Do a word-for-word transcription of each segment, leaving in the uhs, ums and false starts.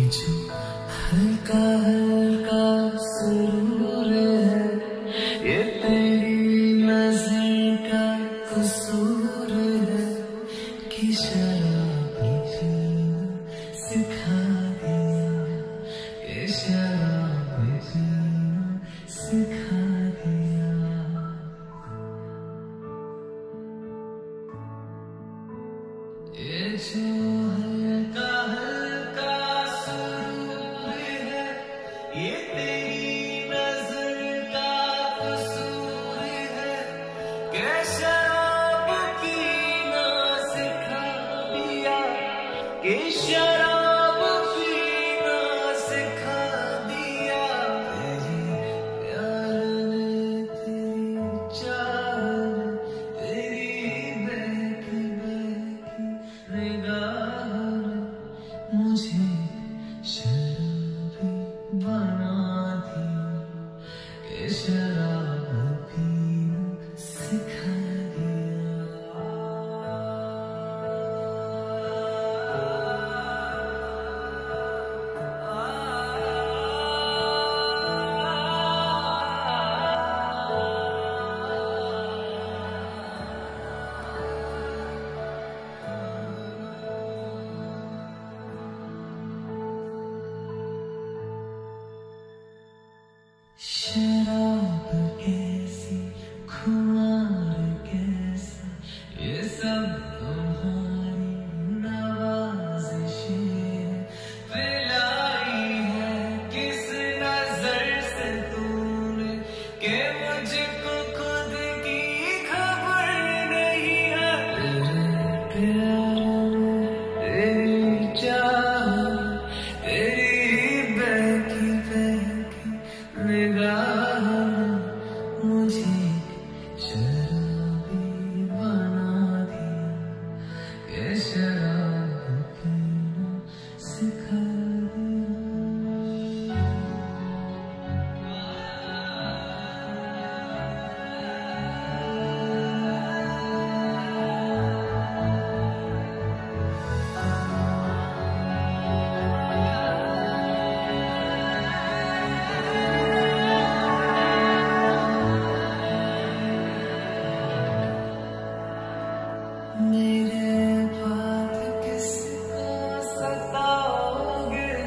जो हल्का हल्का सुरूर है, ये तेरी नजर का कसूर है कि शराब पीना सिखा दिया, ये शराब पीना सिखा दिया। ये जो हल्का हल्का सुरूर है, ये तेरी नजर का कसूर है कि शराब पीना सिखा दिया, कि शराब पीना सिखा दिया। तेरी प्यार ने, तेरी चाह ने, तेरी बहकी बहकी निगाह ने मुझे शराबी बना दिया, कि शराब पीना सिखा शराब कैसी, खुमार कैसा, ये सब तुम्हारी नवाज़िशें हैं। पिलाई है किस नजर से तूने कि मुझको खुद की खबर नहीं है। तेरे प्यार में, तेरी चाह, तेरी बहकी बहकी निगाह मुझे शराबी बना दिया, ये शराब पीना सिखा दिया। मेरे बाद किसको सताओगे,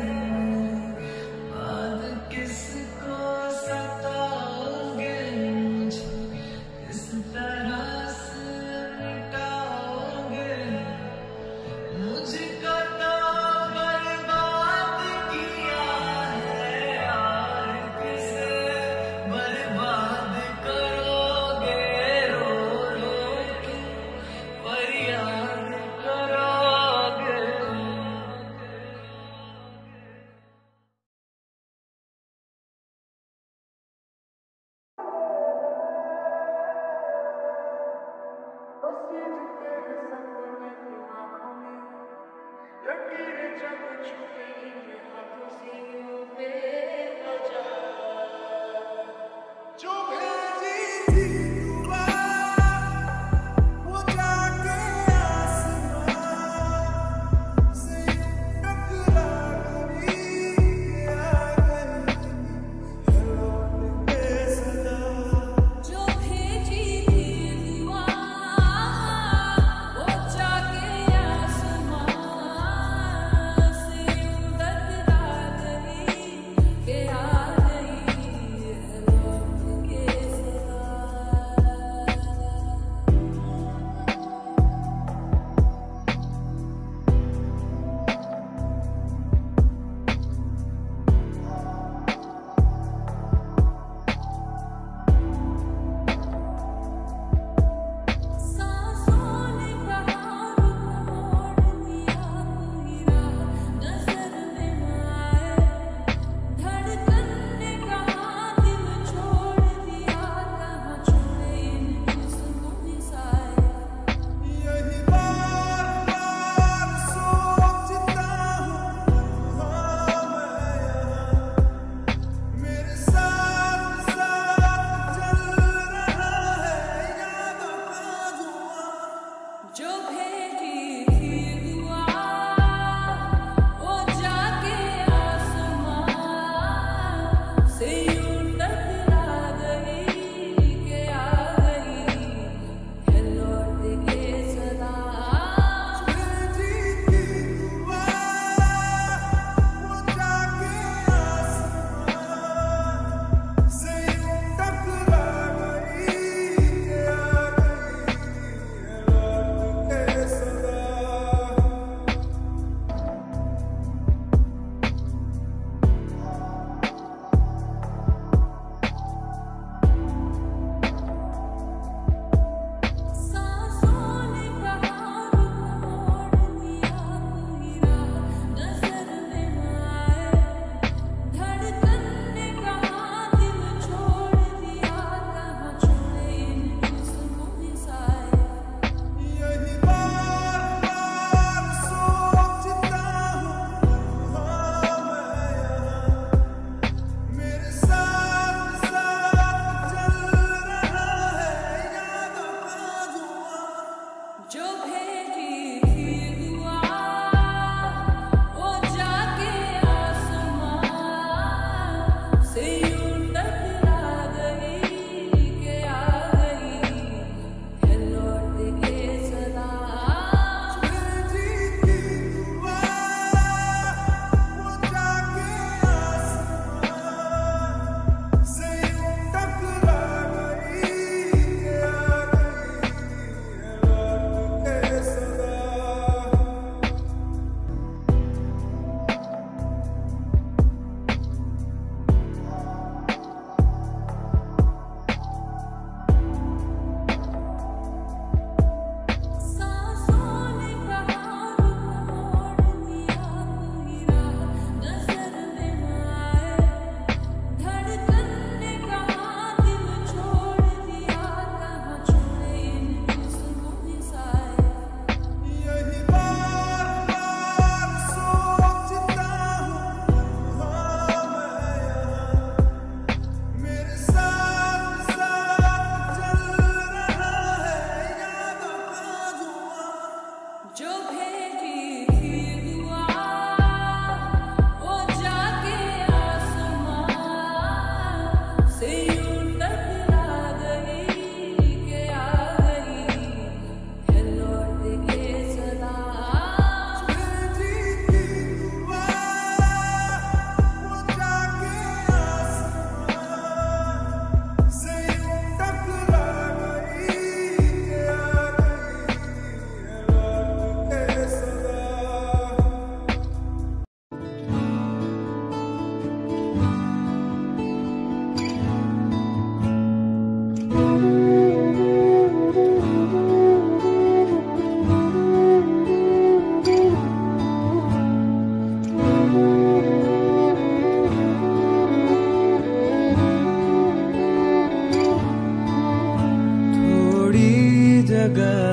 बाद किसको सताओगे, मुझे किस तरह से मिटाओगे। मुझको तो बर्बाद किया है यार, किसे बर्बाद करोगे। रो रो के फरियाद करोगे। बसे तेरे सपने की आँखों में, लकीरें जब छूटेंगी हाथों से यूं बेवजह। जो भेजी थी दुआ, वो जाके आसमां से टकरा गई के आ गई, है लौट के सदा। जो भेजी थी दुआ, वो जाके आसमां से यूं टकरा गई के आ गई।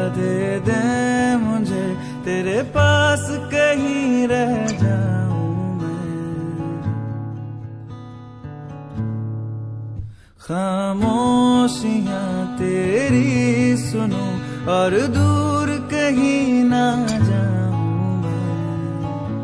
दे दे मुझे, तेरे पास कहीं रह जाऊं मैं। खामोशियां तेरी सुनूं और दूर कहीं ना जाऊं मैं।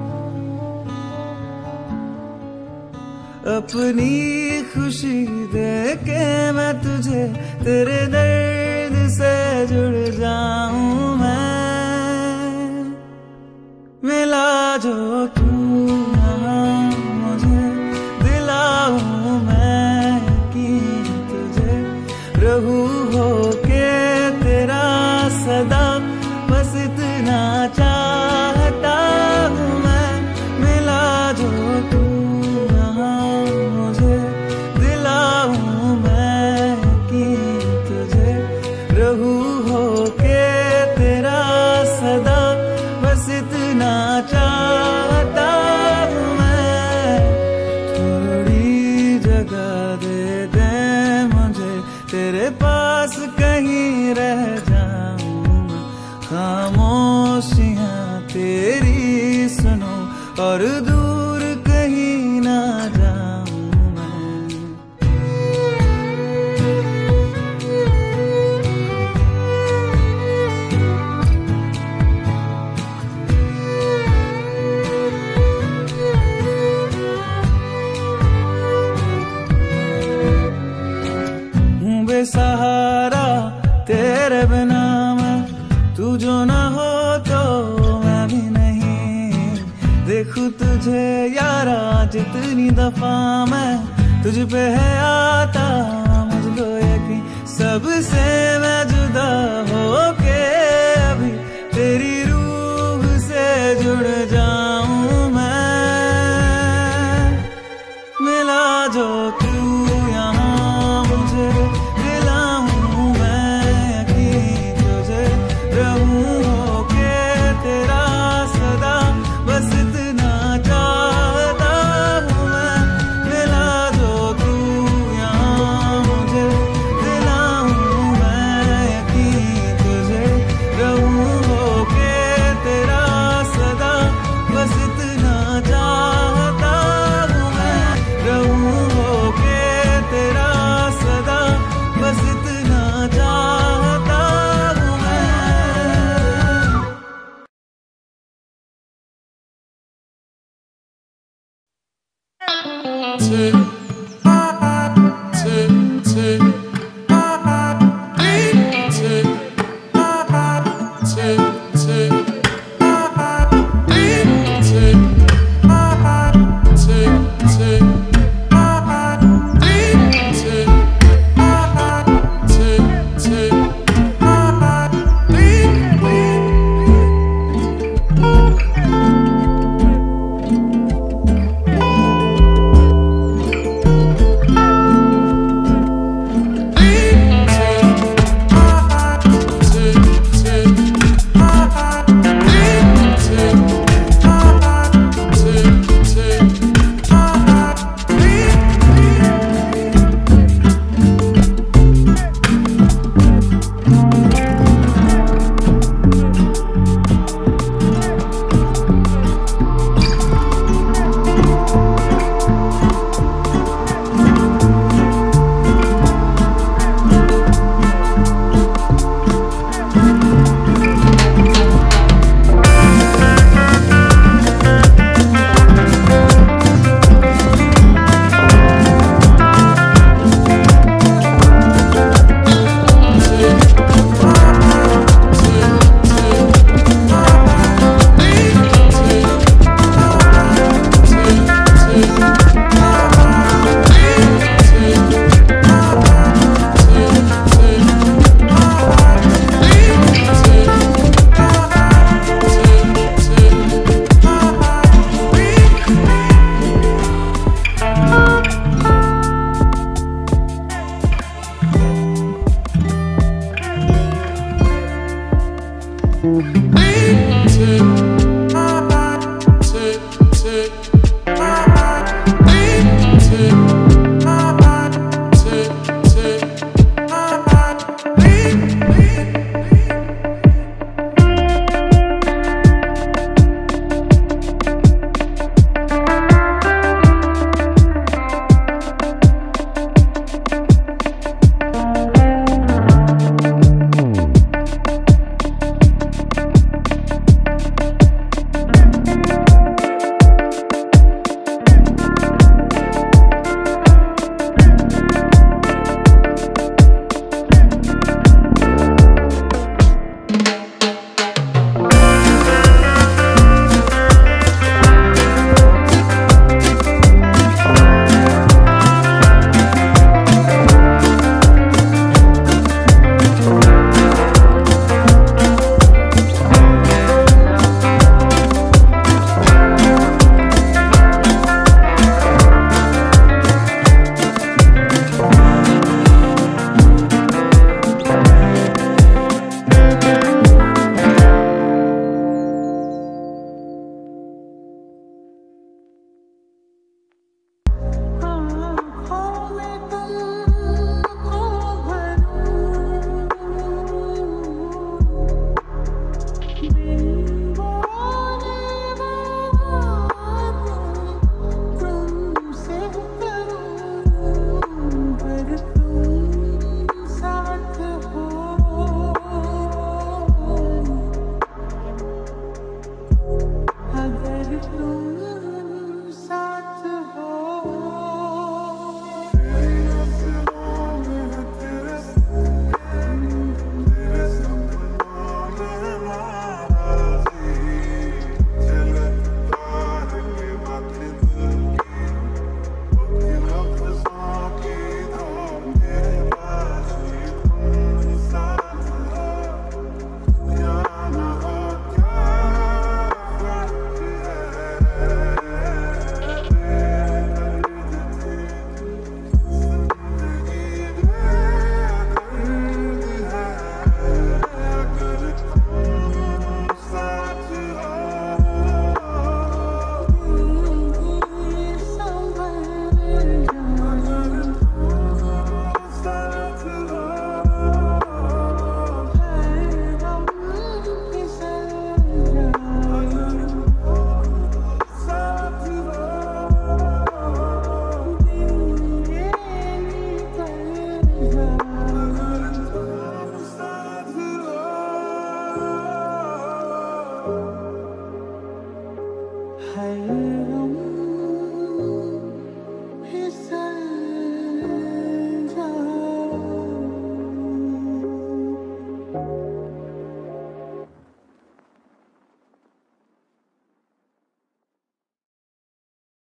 अपनी खुशी दे के मैं तुझे, तेरे दर्द से जुड़ जाऊं मैं। मिला जो तू यहाँ मुझे, दिलाऊं मैं कि तुझे रहूं होके तेरा सदा, बस इतना चाहता हूँ मैं। मिला जो तू यहाँ मुझे, दिलाऊं मैं कि तुझे रहूं होके तेरा सदा, बस इतना चाहता हूँ मैं। थोड़ी जगह दे दे मुझे, तेरे पास कहीं रह जाऊं मैं। खामोशियां तेरी सुनो और दूर कहीं ना जाऊं मैं। हूँ बेसहारा तेरे बिना मैं, तू जो ना हो तो मैं भी नहीं। देखूं तुझे यारा जितनी दफा मैं तुझ पे है आता